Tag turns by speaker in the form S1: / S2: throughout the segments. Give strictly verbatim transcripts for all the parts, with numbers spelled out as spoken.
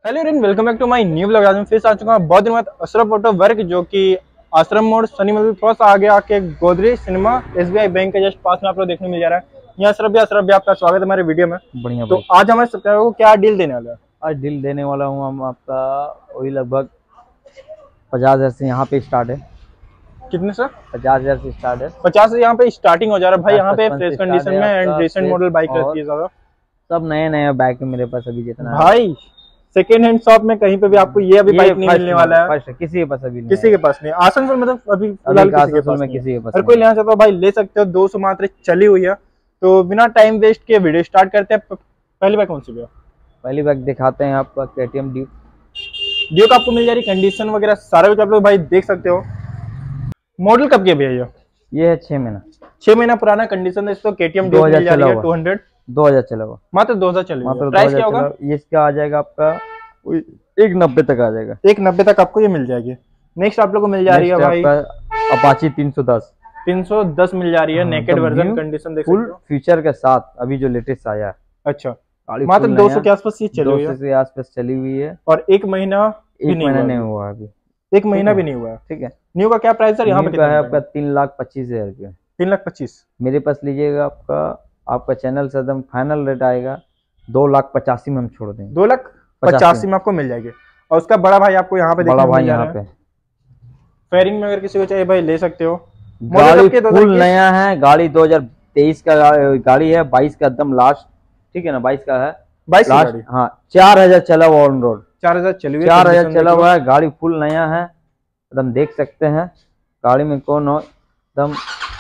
S1: Hello and welcome back to my new blog. आज मैं फिर से आ चुका हूँ बहुत दिन बाद अशरफ ऑटो वर्क, जो कि आश्रम मोड़ शनि मंदिर थोड़ा सा आगे आके गोदरेज सिनेमा एसबीआई बैंक के जस्ट पास में आप लोग देखने मिल जा रहा है। यहाँ अशरफ भी अशरफ भी आपका स्वागत है हमारे वीडियो में।
S2: बढ़िया
S1: तो
S2: भाई।
S1: आज हमारे सब्सक्राइबर को क्या डील देने वाला है?
S2: आज डील देने वाला हूँ हम आपका वही लगभग पचास हजार से यहाँ पे स्टार्ट है।
S1: कितने सर?
S2: पचास हजार से स्टार्ट है।
S1: पचास से यहाँ पे स्टार्टिंग हो जा रहा है भाई। यहाँ पे
S2: पचपन
S1: फ्रेश
S2: से स्टार्ट
S1: कंडीशन
S2: है
S1: में एंड
S2: आपका
S1: रिसेंट मॉडल बाइक रहती है ज्यादा।
S2: सब नए नए बाइक है मेरे पास अभी जितना
S1: भाई सेकेंड हैंड शॉप में कहीं पे भी आपको ये अभी बाइक नहीं मिलने वाला है।
S2: फर्स्ट किसी के पास अभी नहीं,
S1: किसी के पास नहीं। आसनसोल मतलब अभी फिलहाल किसी के पास
S2: में
S1: नहीं।
S2: किसी के पास
S1: अगर कोई लेना चाहता हो भाई ले सकते हो। दो सौ मात्र चली हुई है। तो बिना टाइम वेस्ट के वीडियो स्टार्ट करते हैं। पहली बाइक कौन सी है?
S2: पहली बाइक दिखाते हैं आपका केटीएम ड्यूक।
S1: ड्यूक आपको मिल जा रही कंडीशन वगैरह सारा कुछ आप लोग भाई देख सकते हो। मॉडल कब के भैया?
S2: ये है छह महीना
S1: छह महीना पुराना कंडीशन है। इसको केटीएम ड्यूक मिल जा रही है टू हंड्रेड
S2: दो हजार चला हुआ,
S1: मात्र दो हजार चली हुई।
S2: मात्र
S1: प्राइस क्या होगा?
S2: ये इसका आ जाएगा आपका एक नब्बे तक आ जाएगा।
S1: एक नब्बे तक आपको ये मिल जाएगी। नेक्स्ट आप लोग को मिल जा रही है भाई
S2: अपाची तीन सौ दस
S1: तीन सौ दस मिल जा रही है। नेकेड वर्जन कंडीशन देख सकते हो,
S2: फुल फीचर के साथ अभी जो लेटेस्ट आया है।
S1: अच्छा मात्र दो सौ के आसपास ये चली हुई है।
S2: दो सौ के आसपास चली हुई है
S1: और एक महीना
S2: एक महीना नहीं हुआ अभी।
S1: एक महीना भी नहीं हुआ है।
S2: ठीक है।
S1: न्यू का क्या प्राइस है यहाँ पे?
S2: है आपका तीन लाख पच्चीस हजार रुपया।
S1: तीन लाख पच्चीस
S2: मेरे पास लीजिएगा आपका आपका चैनल से एकदम फाइनल रेट आएगा दो लाख पचासी में हम छोड़ देंगे।
S1: दो लाख पचासी में आपको मिल जाएगी। और उसका बड़ा भाई आपको यहाँ पे
S2: बड़ा भाई यहाँ पे
S1: फेयरिंग में अगर किसी को चाहिए भाई ले सकते हो।
S2: गाड़ी फुल नया है। गाड़ी दो हजार तेईस का गाड़ी है। बाईस का एकदम लास्ट, ठीक है ना, बाईस का है।
S1: बाईस
S2: लास्ट, हाँ। चार हजार चला हुआ ऑन रोड,
S1: चार हजार चली हुई,
S2: चार हजार चला हुआ है। गाड़ी फुल नया है एकदम, देख सकते हैं गाड़ी में कौन हो एकदम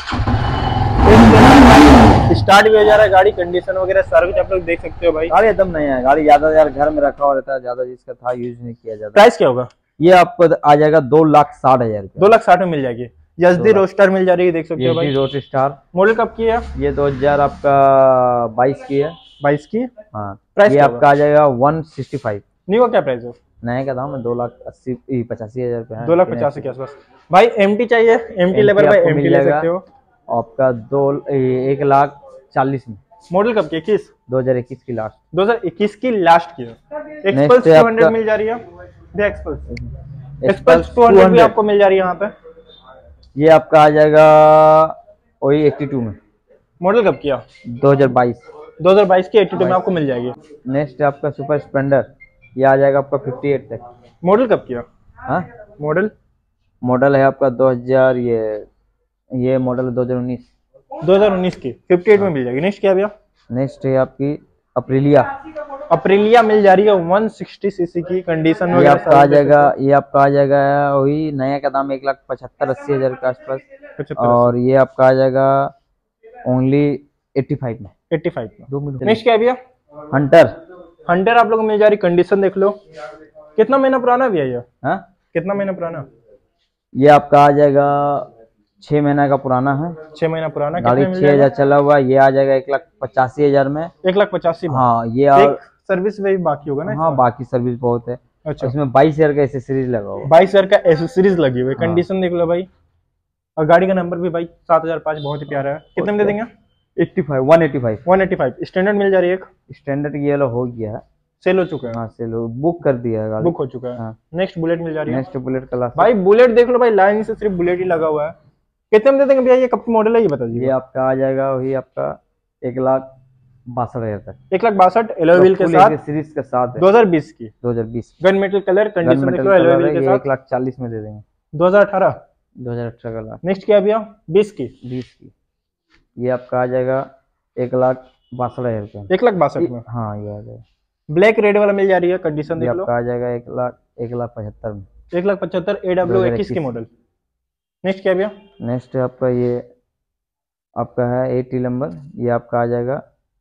S1: स्टार्ट भी हो जा रहा है। गाड़ी कंडीशन वगैरह सारा कुछ आप लोग देख सकते हो भाई।
S2: गाड़ी एकदम नया है। गाड़ी ज्यादा यार घर में रखा हुआ रहता है, ज्यादा जिसका था यूज नहीं किया जाता।
S1: प्राइस क्या होगा?
S2: ये आपको आ जाएगा दो लाख साठ हजार रुपये।
S1: दो लाख साठ में मिल जाएगी। यजदी रोस्टर मिल जा रही है, देख सकते हो भाई।
S2: रोड स्टार
S1: मॉडल कब की है?
S2: ये दो हजार आपका बाईस की है।
S1: बाईस की,
S2: हाँ।
S1: प्राइस
S2: ये आपका आ जाएगा वन सिक्सटी फाइव।
S1: न्यू का क्या प्राइस है?
S2: नए का दाम है दो लाख अस्सी पचासी हजार रुपये।
S1: दो लाख पचासी के आसपास भाई। एमटी चाहिए? एमटी लेवल भाई एमटी ले सकते हो
S2: आपका दो एक लाख चालीस में।
S1: मॉडल कब की? इक्कीस
S2: दो हजार इक्कीस की लास्ट।
S1: दो हजार इक्कीस की लास्ट की है। एक्सपल्स टू हंड्रेड मिल जा रही है। एक्सपल्स एक्सपल्स टू हंड्रेड भी आपको मिल जा रही है यहाँ पे।
S2: ये आपका आ जाएगा वही बयासी में।
S1: मॉडल कब किया?
S2: दो हजार बाईस।
S1: दो हजार बाईस की बयासी में आपको मिल जाएगी।
S2: नेक्स्ट आपका सुपर स्प्लेंडर, ये आ जाएगा आपका अट्ठावन तक।
S1: मॉडल कब किया?
S2: हाँ,
S1: मॉडल
S2: मॉडल है आपका दो हजार, ये ये मॉडल दो हजार उन्नीस।
S1: दो हजार उन्नीस की अट्ठावन में मिल जाएगी। नेक्स्ट क्या भैया?
S2: नेक्स्ट है आपकी अप्रिलिया।
S1: अप्रिलिया मिल जा रही है एक सौ साठ सीसी की कंडीशन
S2: में। ये आपका आ जाएगा ये आपका आ जाएगा वही नया का दाम एक लाख पचहत्तर अस्सी हजार के आसपास। और ये आपका आ जाएगा ओनली एट्टी फाइव में।
S1: एट्टी फाइव में। दो मिनट। नेक्स्ट क्या है भैया?
S2: हंटर।
S1: हंटर आप लोगों को मिल जा रही, कंडीशन देख लो। कितना महीना पुराना भैया ये?
S2: हाँ,
S1: कितना महीना पुराना?
S2: ये आपका आ जाएगा छह महीना का पुराना है।
S1: छह महीना पुराना।
S2: गाड़ी छह हजार चला हुआ। ये आ जाएगा एक लाख पचासी हजार में।
S1: एक लाख पचासी।
S2: हाँ, ये
S1: और सर्विस वही बाकी होगा ना?
S2: हाँ, बाकी सर्विस बहुत है।
S1: अच्छा,
S2: इसमें बाईस हजार का एसेसरीज लगा हुआ।
S1: बाईस हजार का एसेसरीज लगी हुई। कंडीशन देख लो भाई। और गाड़ी का नंबर भी भाई सात हजार पाँच, बहुत ही प्यारा है। कितने में दे देंगे?
S2: Eighty five one eighty five
S1: one eighty five. Standard मिल जा रही है। एक
S2: स्टैंडर्ड ये वाला हो गया है,
S1: सेल हो चुका है।
S2: हाँ, सेल बुक कर दिया है, गाड़ी
S1: बुक हो चुका है। हाँ। नेक्स्ट बुलेट मिल जा रही है।
S2: नेक्स्ट बुलेट क्लास
S1: भाई बुलेट देख लो भाई, लाइन से सिर्फ बुलेट ही लगा हुआ है। कितने में दे देंगे भैया? ये कब की मॉडल है ये बता दीजिए।
S2: ये आपका आ जाएगा वही आपका एक लाख बासठ हजार तक।
S1: एक लाख बासठ एलॉय व्हील के साथ,
S2: सीरीज के साथ
S1: दो हजार बीस की।
S2: दो हजार बीस
S1: गन मेटल कलर कंडीशन देख लो, एलॉय व्हील के साथ
S2: एक लाख चालीस में दे देंगे।
S1: दो हजार अठारह
S2: दो हजार अठारह का लाख।
S1: नेक्स्ट क्या भैया? बीस की।
S2: बीस की ये आपका आ जाएगा एक लाख बासठ हजार रुपये।
S1: एक लाख बासठ में।
S2: हाँ, ये आ जाएगा।
S1: ब्लैक रेड वाला मिल जा रही है, कंडीशन देख लो।
S2: आ जाएगा एक लाख एक लाख पचहत्तर में।
S1: एक लाख पचहत्तर ए डब्ल्यू इक्कीस की मॉडल। नेक्स्ट क्या भैया?
S2: नेक्स्ट आपका ये आपका है एटी नंबर। ये आपका आ जाएगा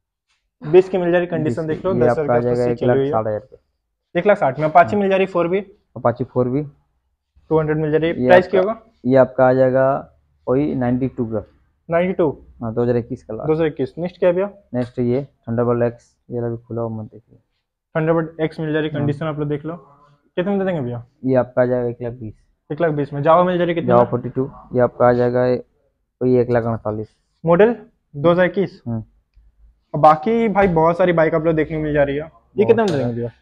S1: बीस की मिल जा रही, कंडीशन देख लो। दस हजार
S2: आ जाएगा एक लाख साठ हजार रुपये।
S1: एक लाख साठ में। अपाची मिल जा रही four B.
S2: Apache four B
S1: two hundred मिल जा रही है। प्राइस क्या होगा?
S2: ये आपका आ जाएगा वही नाइन्टी टू का।
S1: Ninety two.
S2: हाँ, दो हजार इक्कीस का लास्ट।
S1: दो हजार इक्कीस। नेक्स्ट क्या भैया?
S2: नेक्स्ट ये थंडरबोल्ट एक्स, ये भी खुला हुआ मत देखिए।
S1: थंडरबोल्ट एक्स मिल जा रही, कंडीशन आप लोग देख लो। कितने में दे देंगे भैया?
S2: ये आपका आ जाएगा एक लाख बीस।
S1: एक लाख बीस में। जावा मिल जा रही कितने?
S2: Jawa forty two. ये आपका आ जाएगा वही एक लाख अड़तालीस।
S1: मॉडल दो हजार इक्कीस। बाकी भाई बहुत सारी बाइक आप लोग देखने को मिल जा रही है। ये कितने में दे देंगे भैया?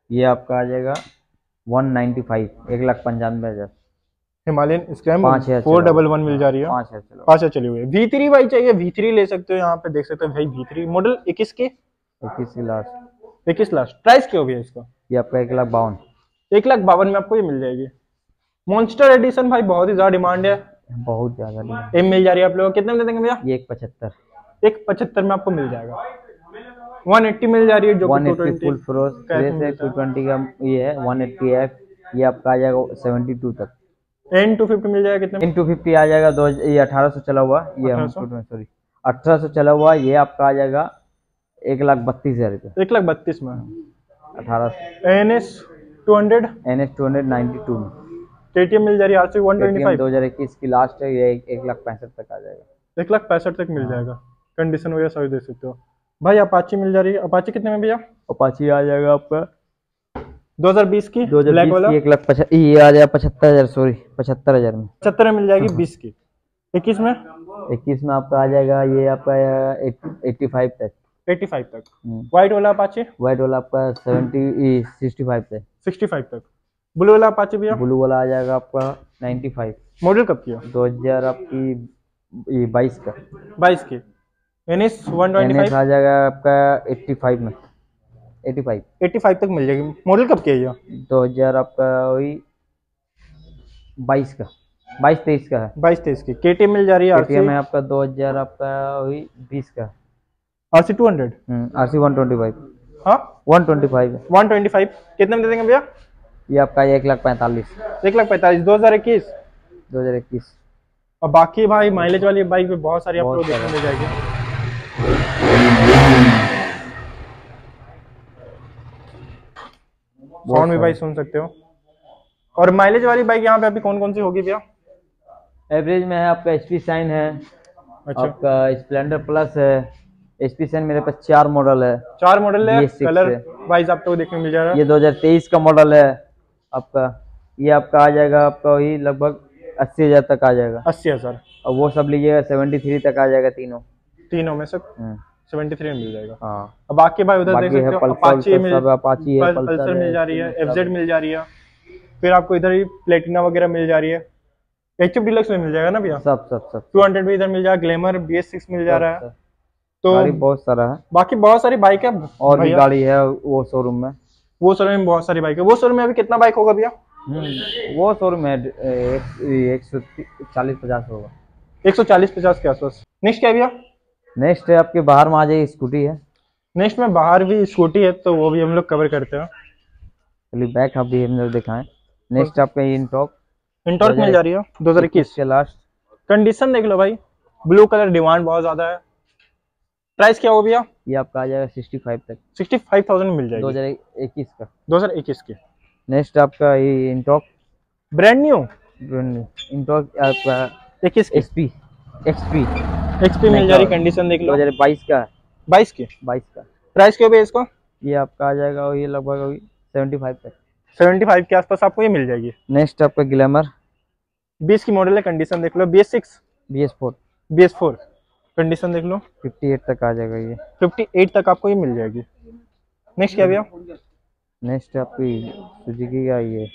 S2: ये आपका आ जाएगा वन नाइन्टी फाइव, एक लाख पंचानवे हजार।
S1: हिमालयन स्क्रैम
S2: पाँच हजार
S1: फोर डबल वन मिल जा रही है।
S2: पाँच हजार चलो
S1: पाँच हजार चली हुई है। वी थ्री भाई चाहिए वी थ्री ले सकते हो, यहाँ पे देख सकते हो भाई वी थ्री मॉडल इक्कीस के
S2: इक्कीस की लास्ट,
S1: इक्कीस लास्ट। प्राइस क्या हो गया इसका?
S2: ये आपका एक लाख बावन,
S1: एक लाख बावन में आपको ये मिल जाएगी। मॉन्स्टर एडिशन भाई बहुत ही ज्यादा डिमांड है,
S2: बहुत ज्यादा
S1: एम मिल जा रही है आप लोगों को। कितने में दे देंगे भैया?
S2: ये एक पचहत्तर,
S1: एक पचहत्तर में आपको मिल जाएगा। वन एट्टी मिल जा रही है जो
S2: वन एट्टी फुल फ्रेश है, टू ट्वेंटी का ये है, वन एट्टी एफ। ये आपका आ जाएगा सेवेंटी टू तक।
S1: एन टू फिफ्टी मिल जाएगा कितने?
S2: एन टू फिफ्टी आ जाएगा दो, ये अठारह सौ चला हुआ, ये हम सॉरी अठारह सौ चला हुआ। ये आपका आ जाएगा एक लाख बत्तीस हजार रुपये,
S1: एक लाख बत्तीस में
S2: अठारह सौ।
S1: N S two hundred,
S2: N S two hundred ninety two में
S1: केटीएम मिल जा रही है आरसी वन ट्वेंटी फाइव,
S2: दो हजार इक्कीस की लास्ट है। ये एक लाख पैंसठ तक आ जाएगा,
S1: एक लाख पैंसठ तक मिल जाएगा। कंडीशन वगैरह सभी देख सकते हो भाई। अपाची मिल जा रही है, अपाची कितने में भैया?
S2: अपाची आ जाएगा आपका
S1: दो हजार बीस की,
S2: दो हजार बीस की एक लाख पचहत्तर, ये आ जाएगा पचहत्तर हजार सॉरी पचहत्तर हजार में,
S1: पचहत्तर में मिल जाएगी। बीस की। इक्कीस में?
S2: इक्कीस में आपका आ जाएगा ये आपका एट्टी फाइव तक,
S1: एट्टी फाइव तक। व्हाइट वाला अपाची?
S2: व्हाइट वाला आपका सेवेंटी सिक्सटी फाइव तक,
S1: सिक्सटी फाइव तक। ब्लू वाला अपाची भैया?
S2: ब्लू वाला आ जाएगा आपका नाइन्टी फाइव।
S1: मॉडल कब की है?
S2: दो हजार आपकी ये बाईस का,
S1: बाईस की। एनएस वन ट्वेंटी फाइव
S2: आ जाएगा आपका एट्टी फाइव में, एट्टी फाइव
S1: एट्टी फाइव तक मिल जाएगी। मॉडल कब की है ये?
S2: दो हजार आपका वही बाईस का, बाईस तेईस का है,
S1: बाईस तेईस की। केटीएम मिल जा रही है,
S2: केटीएम है आपका दो हजार आपका वही बीस का,
S1: RC two hundred,
S2: RC one twenty five.
S1: हाँ
S2: one twenty five,
S1: one twenty five. कितने में दे देंगे भैया?
S2: ये आपका एक लाख पैंतालीस,
S1: एक लाख पैंतालीस। दो हजार इक्कीस,
S2: दो हजार इक्कीस।
S1: और बाकी भाई माइलेज वाली बाइक पे बहुत सारी आपको देखने मिल जाएगी। साउंड भी भाई सुन सकते हो। और माइलेज वाली बाइक यहाँ पे अभी कौन कौन सी होगी भैया?
S2: एवरेज में है आपका एचपी शाइन है,
S1: अच्छा।
S2: आपका स्प्लेंडर प्लस है। एचपी शाइन मेरे पास चार मॉडल है,
S1: चार मॉडल है। कलर वाइज आपको देखने मिल जाएगा।
S2: ये दो हजार तेईस का मॉडल है आपका। ये आपका आ जाएगा आपका वही लगभग अस्सी हजार तक आ जाएगा,
S1: अस्सी हजार।
S2: और वो सब लीजिएगा सेवेंटी थ्री तक आ जाएगा, तीनों
S1: तीनों में से सेवेंटी थ्री में मिल जाएगा।
S2: हाँ।
S1: अब बाकी भाई उधर देख सकते हो अपाची मिल,
S2: अपाची है,
S1: पल्सर मिल जा रही है, एफजेड मिल जा रही है। फिर आपको इधर ही प्लेटिना वगैरह मिल जा रही है। एचएफ डिलक्स में मिल जाएगा ना भैया?
S2: सब सब सब
S1: टू हंड्रेड भी इधर मिल जाएगा। ग्लैमर बी एस सिक्स मिल जा रहा है। तो
S2: गाड़ी बहुत सारा है,
S1: बाकी बहुत सारी बाइक है।
S2: और भी गाड़ी है वो शोरूम में,
S1: वो शोरूम में बहुत सारी बाइक है। वो शोरूम में अभी कितना बाइक होगा भैया?
S2: वो शोरूम में एक सौ चालीस पचास होगा,
S1: एक सौ चालीस पचास के आसपास। नेक्स्ट क्या भैया?
S2: नेक्स्ट है आपके बाहर में आ जाएगी स्कूटी है।
S1: नेक्स्ट में बाहर भी स्कूटी है, तो वो भी हम लोग कवर करते हैं।
S2: चलिए बैक आप भी हम लोग दिखाएं। नेक्स्ट आपका इंटॉर्क,
S1: इंटॉर्क मिल जा रही है दो हजार इक्कीस
S2: के लास्ट।
S1: कंडीशन देख लो भाई, ब्लू कलर, डिमांड बहुत ज्यादा है। प्राइस क्या हो भैया?
S2: ये आपका आ जाएगा सिक्सटी फाइव तक,
S1: सिक्सटी फाइव थाउजेंड में मिल जाएगी।
S2: दो हजार इक्कीस का,
S1: दो हजार इक्कीस की।
S2: नेक्स्ट आपका ये इंटॉर्क
S1: ब्रांड न्यू,
S2: इंटॉर्क आपका
S1: इक्कीस
S2: एक्सपी, एक्सपी
S1: एक्सपी मिल जा रही। कंडीशन देख लो,
S2: दो हजार बाईस का है,
S1: बाईस की,
S2: बाईस का।
S1: प्राइस क्या हो भैया इसका?
S2: ये आपका आ जाएगा ये लगभग सेवेंटी फाइव तक,
S1: सेवेंटी फाइव के आसपास आपको ये मिल जाएगी।
S2: नेक्स्ट आपका ग्लैमर,
S1: बीस की मॉडल है। कंडीशन देख लो, B S six,
S2: B S four,
S1: B S four. Condition देख लो,
S2: फिफ्टी एट तक आ जाएगा ये,
S1: फिफ्टी एट तक आपको ये मिल जाएगी। नेक्स्ट क्या भैया?
S2: नेक्स्ट आपकी सुजुकी का ये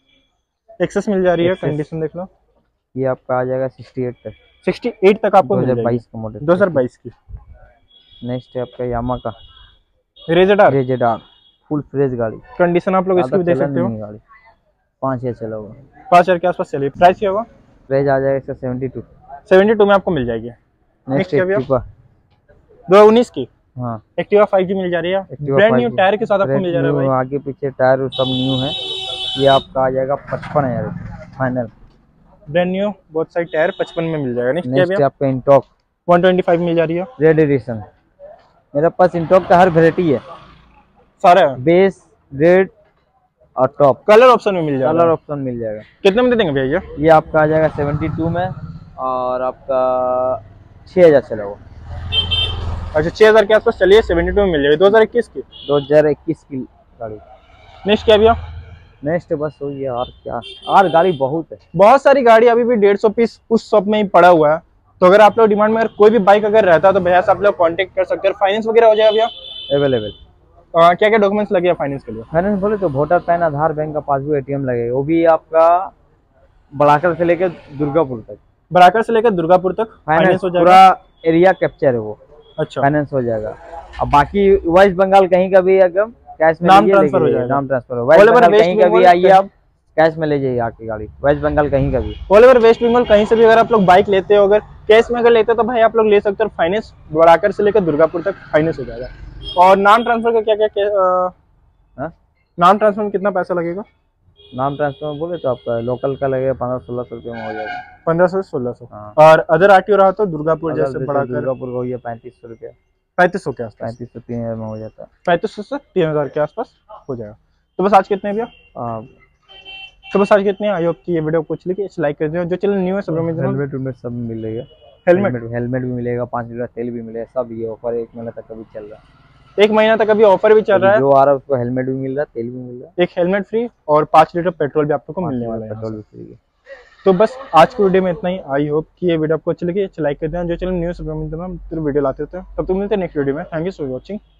S1: एक्सेस मिल जा रही है। कंडीशन देख लो,
S2: ये आपका आ जाएगा सिक्सटी एट तक,
S1: सिक्सटी एट तक आपको मिल जाएगी।
S2: बाईस का मॉडल,
S1: दो हजार बाईस की।
S2: नेक्स्ट है आपका यामा का
S1: रेजेडार,
S2: रेजेडार फुल फ्रेश गाड़ी।
S1: कंडीशन आप लोग इसकी भी देख सकते हो।
S2: गाड़ी पाँच हजार चला हुआ,
S1: पाँच हजार के आसपास चलिए। प्राइस क्या होगा?
S2: प्राइस आ जाएगा इसका सेवेंटी टू,
S1: सेवेंटी टू में आपको मिल जाएगी।
S2: नेक्स्ट क्या भैया?
S1: दो हजार उन्नीस की,
S2: हाँ,
S1: एक्टिवा फाइव जी मिल जा रही है। ब्रांड न्यू टायर के साथ आपको मिल जा रहा है भाई।
S2: आगे पीछे टायर सब न्यू है। ये आपका आ जाएगा पचपन हजार फाइनल,
S1: ब्रांड न्यू बहुत सारी टायर पचपन में मिल जाएगा। नेक्स्ट क्या भैया?
S2: आपका इंटॉक
S1: वन ट्वेंटी फाइव मिल जा रही है।
S2: रेड एडिशन, मेरे पास इंटॉक का हर वेरायटी है,
S1: सारा
S2: बेस, रेड और टॉप।
S1: कलर ऑप्शन में मिल जाएगा,
S2: कलर ऑप्शन मिल जाएगा।
S1: कितने में दे देंगे भैया?
S2: ये आपका आ जाएगा सेवेंटी टू में, और आपका छः हजार चला हुआ।
S1: अच्छा, छह हजार के आसपास चलिए, सेवेंटी टू में मिल जाएगी। दो हजार इक्कीस की,
S2: दो हजार इक्कीस की गाड़ी।
S1: नेक्स्ट क्या भैया?
S2: नेक्स्ट बस हो गया, और क्या, और गाड़ी बहुत है,
S1: बहुत सारी गाड़ी अभी भी डेढ़ सौ पीस उस शॉप में ही पड़ा हुआ है। तो अगर आप लोग डिमांड में अगर कोई भी बाइक अगर रहता है तो भैया से आप लोग कांटेक्ट कर सकते हैं। फाइनेंस वगैरह हो जाएगा भैया?
S2: अवेलेबल,
S1: क्या क्या डॉक्यूमेंट्स लगे हैं फाइनेंस के लिए?
S2: फाइनेंस बोले तो वोटर पैन, आधार, बैंक का पासबुक, एटीएम लगेगा। वो भी आपका बड़ाकर से लेकर दुर्गापुर तक।
S1: बड़ाकर से लेकर दुर्गापुर तक फाइनेंस हो जाएगा।
S2: पूरा एरिया कैप्चर है वो।
S1: अच्छा,
S2: फाइनेंस हो जाएगा। अब बाकी वेस्ट बंगाल कहीं का भी एकदम कैश में
S1: नाम ट्रांसफर हो जाएगा।
S2: नाम ट्रांसफर हो। वेस्ट बंगाल कहीं का भी आइए आप, कैश में ले जाइए आके गाड़ी। वेस्ट बंगाल कहीं का भी,
S1: ऑल ओवर वेस्ट बंगाल कहीं से भी अगर आप लोग बाइक लेते हो, अगर कैश में अगर लेते हो तो भाई आप लोग ले सकते हो। फाइनेंस बड़ाकर से लेकर दुर्गापुर तक फाइनेंस हो जाएगा। और नाम ट्रांसफर का क्या क्या, क्या नाम ट्रांसफर में कितना पैसा लगेगा?
S2: नाम ट्रांसफर में बोले तो आपका लोकल का लगेगा पंद्रह सोलह सौ रुपये में हो जाएगा।
S1: पंद्रह सौ सोलह सौ। और अदर आरटीओ रहा तो दुर्गापुर जैसे बड़ा
S2: दुर्गापुर का हो गया पैंतीस सौ रुपया।
S1: पैंतीस सौ के आसपास,
S2: पैंतीस सौ तीन हजार में हो जाता है।
S1: पैंतीस सौ से तीन हजार के आसपास हो जाएगा। तो बस आज कितने भैया? तो बस आज कितने? आई होप कि ये वीडियो को कुछ लिखिए, लाइक कर दीजिए। जो चैनल न्यू है सब में
S2: हेलमेट वेलमेट सब मिलेगा।
S1: हेलमेट
S2: हेलमेट भी मिलेगा, पाँच लीटर तेल भी मिलेगा, सब ये ऑफर एक महीना तक अभी चल रहा है।
S1: एक महीना तक अभी ऑफर भी चल रहा है।
S2: जो आ रहा है उसको हेलमेट भी मिल रहा है, तेल भी मिल रहा है।
S1: एक हेलमेट फ्री और पाँच लीटर पेट्रोल भी आप लोग को मिलने वाला है।
S2: पेट्रोल भी फ्री है।
S1: तो बस आज की वीडियो में इतना ही। आई होप कि ये वीडियो आपको अच्छी लगी। लाइक कर देना। जो चैनल न्यू है सब में वीडियो लाते रहते हैं। तब तक मिलते हैं नेक्स्ट वीडियो में। Thank you for watching.